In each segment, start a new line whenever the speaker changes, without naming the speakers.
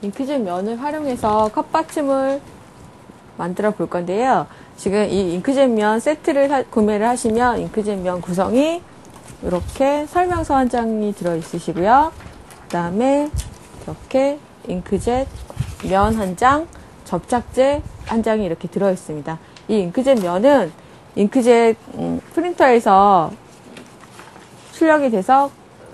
잉크젯 면을 활용해서 컵받침을 만들어 볼 건데요. 지금 이 잉크젯 면 세트를 구매를 하시면 잉크젯 면 구성이 이렇게 설명서 한 장이 들어 있으시고요. 그 다음에 이렇게 잉크젯 면 한 장, 접착제 한 장이 이렇게 들어 있습니다. 이 잉크젯 면은 잉크젯 프린터에서 출력이 돼서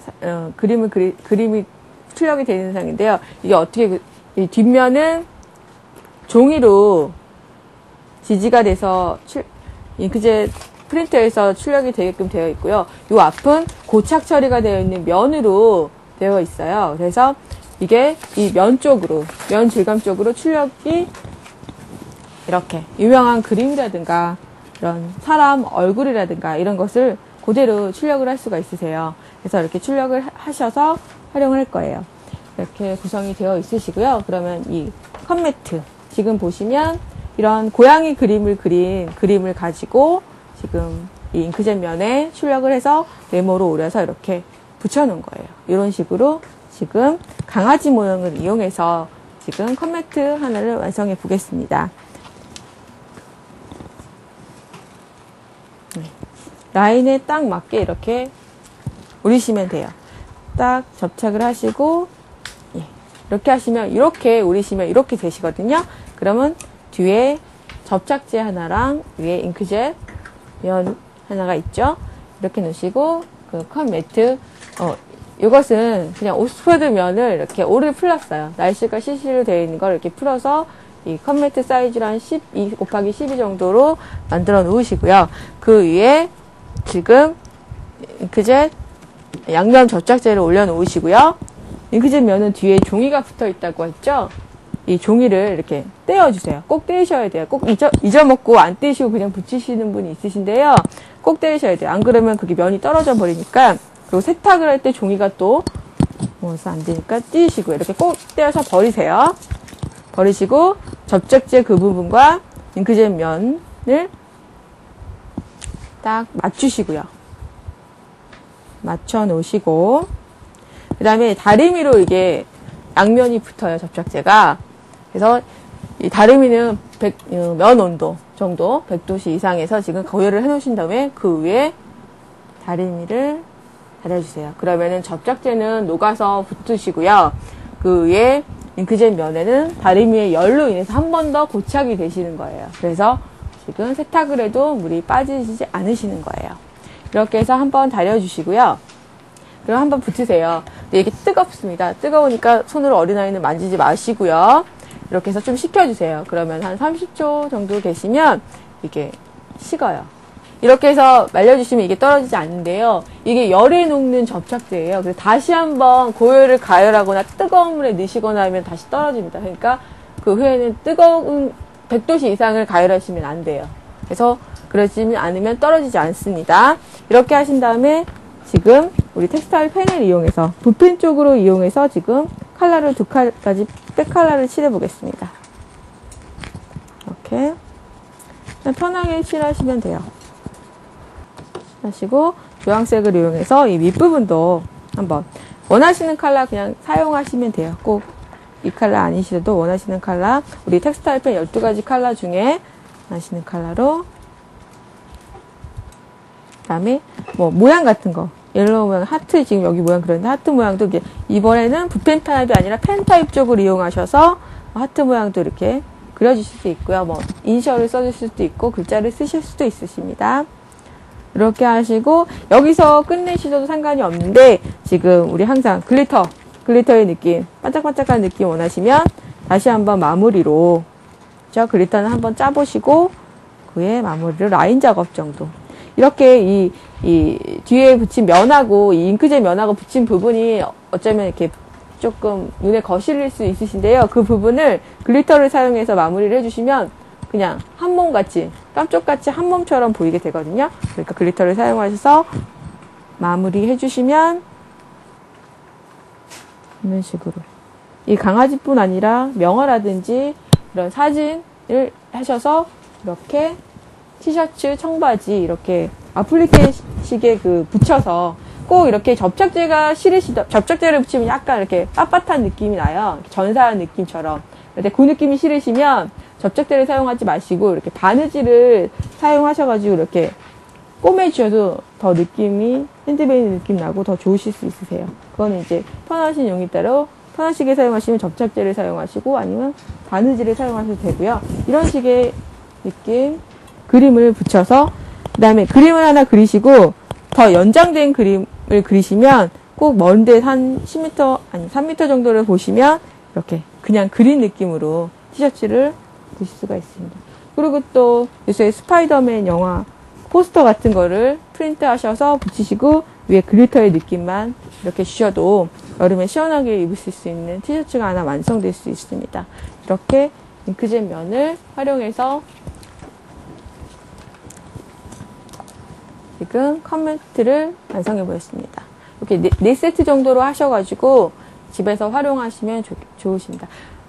그림이 출력이 되는 상인데요. 이게 어떻게 이 뒷면은 종이로 지지가 돼서 잉크젯 프린터에서 출력이 되게끔 되어 있고요. 이 앞은 고착 처리가 되어 있는 면으로 되어 있어요. 그래서 이게 이 면 쪽으로, 면 질감 쪽으로 출력이 이렇게 유명한 그림이라든가 이런 사람 얼굴이라든가 이런 것을 그대로 출력을 할 수가 있으세요. 그래서 이렇게 출력을 하셔서 활용을 할 거예요. 이렇게 구성이 되어 있으시고요. 그러면 이 컵매트, 지금 보시면 이런 고양이 그림을 그린 그림을 가지고 지금 이 잉크젯 면에 출력을 해서 네모로 오려서 이렇게 붙여놓은 거예요. 이런 식으로 지금 강아지 모양을 이용해서 지금 컵매트 하나를 완성해 보겠습니다. 라인에 딱 맞게 이렇게 오리시면 돼요. 딱 접착을 하시고, 이렇게 하시면, 이렇게 오리시면 이렇게 되시거든요. 그러면 뒤에 접착제 하나랑 위에 잉크젯 면 하나가 있죠. 이렇게 놓으시고, 그 컵 매트, 이것은 그냥 옥스퍼드 면을 이렇게 오를 풀었어요. 날씨가 CC로 되어 있는 걸 이렇게 풀어서 이 컵 매트 사이즈로 한 12 곱하기 12 정도로 만들어 놓으시고요. 그 위에 지금 잉크젯 양면 접착제를 올려 놓으시고요. 잉크젯 면은 뒤에 종이가 붙어 있다고 했죠. 이 종이를 이렇게 떼어주세요. 꼭 떼셔야 돼요. 꼭 잊어먹고 안 떼시고 그냥 붙이시는 분이 있으신데요. 꼭 떼셔야 돼요. 안 그러면 그게 면이 떨어져 버리니까. 그리고 세탁을 할 때 종이가 또 모아서 안 되니까 띄시고 이렇게 꼭 떼어서 버리세요. 버리시고 접착제 그 부분과 잉크젯 면을 딱 맞추시고요. 맞춰 놓으시고 그 다음에 다리미로 이게 양면이 붙어요. 접착제가. 그래서 이 다리미는 면 온도 정도 100도씨 이상에서 지금 고열을 해 놓으신 다음에 그 위에 다리미를 달아주세요. 그러면은 접착제는 녹아서 붙으시고요. 그 위에 잉크젯 면에는 다리미의 열로 인해서 한 번 더 고착이 되시는 거예요. 그래서 지금 세탁을 해도 물이 빠지지 않으시는 거예요. 이렇게 해서 한번 달여주시고요. 그럼 한번 붙으세요. 근데 이게 뜨겁습니다. 뜨거우니까 손으로 어린아이는 만지지 마시고요. 이렇게 해서 좀 식혀주세요. 그러면 한 30초 정도 계시면 이게 식어요. 이렇게 해서 말려주시면 이게 떨어지지 않는데요. 이게 열에 녹는 접착제예요. 그래서 다시 한번 고열을 가열하거나 뜨거운 물에 넣으시거나 하면 다시 떨어집니다. 그러니까 그 후에는 뜨거운 100도씨 이상을 가열하시면 안 돼요. 그래서 그러지 않으면 떨어지지 않습니다. 이렇게 하신 다음에 지금 우리 텍스타일 펜을 이용해서 붓펜 쪽으로 이용해서 지금 컬러를 2컬러까지 백컬러를 칠해 보겠습니다. 이렇게 편하게 칠하시면 돼요. 하시고 주황색을 이용해서 이 윗부분도 한번 원하시는 컬러 그냥 사용하시면 돼요. 꼭 이 컬러 아니시더라도 원하시는 컬러 우리 텍스타일 펜 12가지 컬러 중에 원하시는 컬러로 그 다음에 뭐 모양 같은 거 옐로우 모양 하트 지금 여기 모양 그런데 하트 모양도 이게 이번에는 붓펜 타입이 아니라 펜 타입 쪽을 이용하셔서 하트 모양도 이렇게 그려주실 수 있고요. 뭐 이니셜을 써주실 수도 있고 글자를 쓰실 수도 있으십니다. 이렇게 하시고 여기서 끝내시셔도 상관이 없는데 지금 우리 항상 글리터의 느낌 반짝반짝한 느낌 원하시면 다시 한번 마무리로 저 글리터는 한번 짜보시고 그에 마무리로 라인 작업 정도 이렇게 이 뒤에 붙인 면하고 이 잉크젯 면하고 붙인 부분이 어쩌면 이렇게 조금 눈에 거슬릴 수 있으신데요. 그 부분을 글리터를 사용해서 마무리를 해주시면 그냥 한 몸같이 깜짝같이 한 몸처럼 보이게 되거든요. 그러니까 글리터를 사용하셔서 마무리 해주시면 이런 식으로 이 강아지뿐 아니라 명화라든지 이런 사진을 하셔서 이렇게 티셔츠, 청바지 이렇게 아플리케식에 그 붙여서 꼭 이렇게 접착제를 붙이면 약간 이렇게 빳빳한 느낌이 나요. 전사한 느낌처럼. 근데 그 느낌이 싫으시면 접착제를 사용하지 마시고 이렇게 바느질을 사용하셔가지고 이렇게 꼬매주셔도 더 느낌이 핸드메이드 느낌 나고 더 좋으실 수 있으세요. 그거는 이제 편하신 용에 따라 편하시게 사용하시면 접착제를 사용하시고 아니면 바느질을 사용하셔도 되고요. 이런 식의 느낌 그림을 붙여서 그 다음에 그림을 하나 그리시고 더 연장된 그림을 그리시면 꼭 먼데 한 10m 아니 3m 정도를 보시면 이렇게 그냥 그린 느낌으로 티셔츠를 보실 수가 있습니다. 그리고 또 요새 스파이더맨 영화 포스터 같은 거를 프린트 하셔서 붙이시고 위에 글리터의 느낌만 이렇게 주셔도 여름에 시원하게 입으실 수 있는 티셔츠가 하나 완성될 수 있습니다. 이렇게 잉크젯 면을 활용해서 지금 컴매트를 완성해 보였습니다. 이렇게 4세트 정도로 하셔가지고 집에서 활용하시면 좋으십니다.